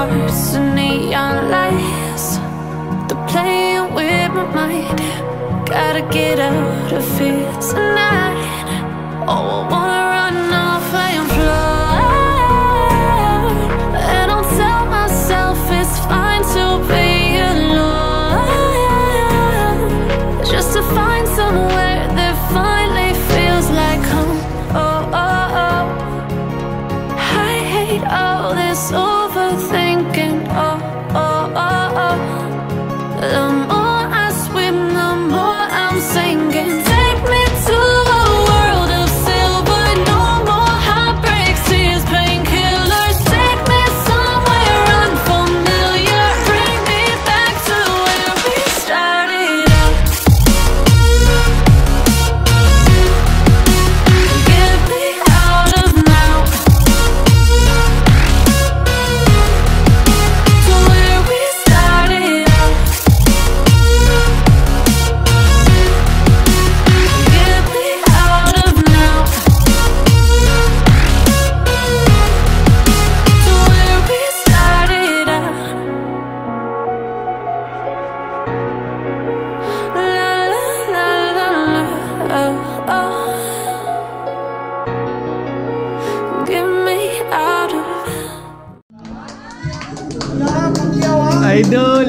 hearts and neon lights. They're playing with my mind. Gotta get out of here tonight. Oh, I wanna run off and fly. And I'll tell myself it's fine to be alone, just to find somewhere that finally feels like home. Oh, oh, oh. I hate all this overthinking. Oh, oh, oh, oh. The more I swim, the more I'm sinking. Take me to a world of silver. No more heartbreaks, tears, painkillers. Take me somewhere unfamiliar. Bring me back to where we started out. Get me out of now, to where we started out. Get me out of now, to where we started out. La la la la la, oh, oh. Get me out of Idol!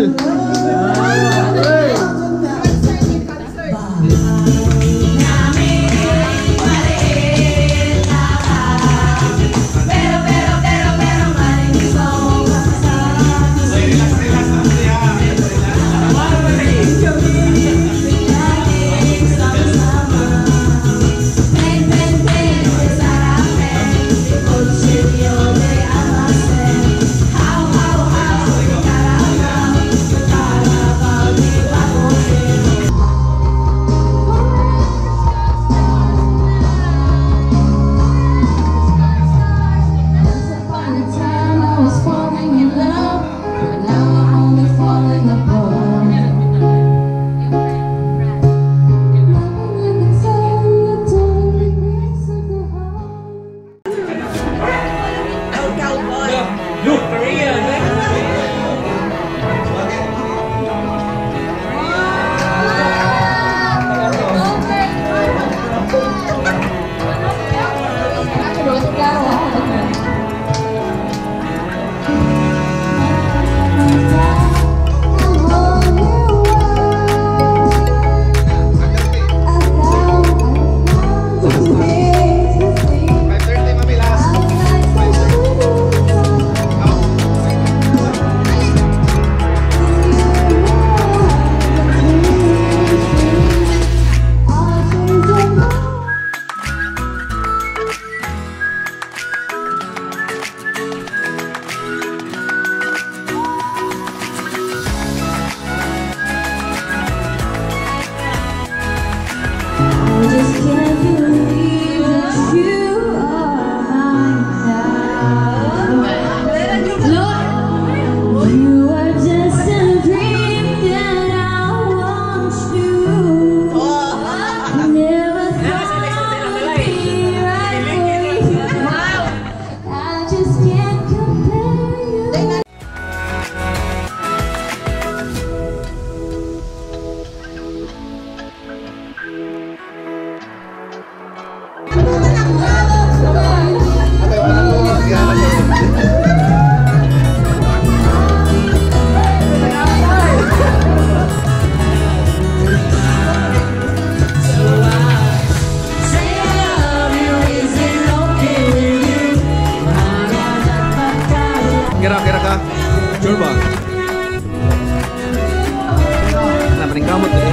Kira-kira ka? Sure ba? Nah, paling kamot ya.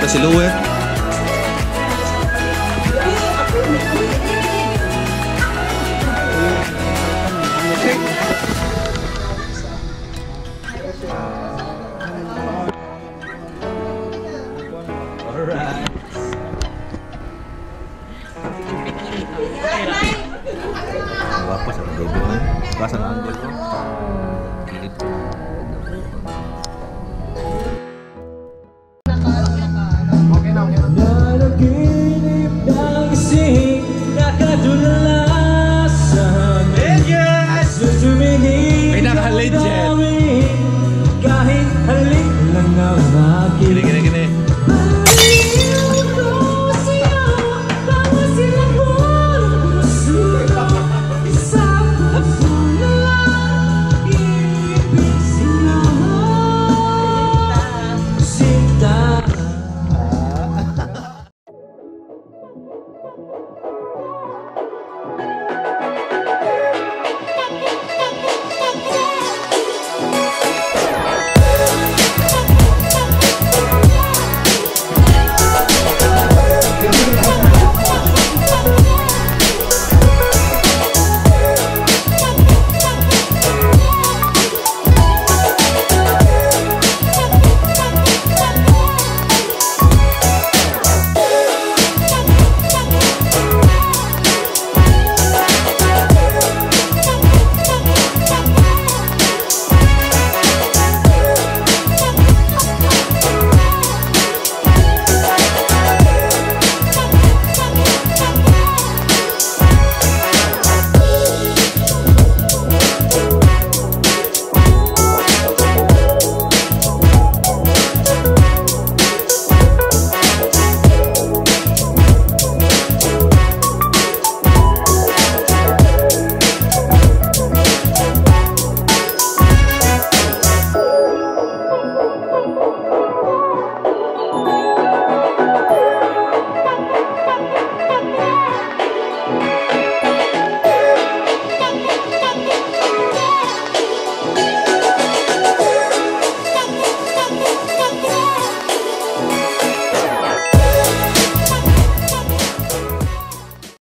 silhouette. Alright. Guwapo sa baby man. Basa ng angle.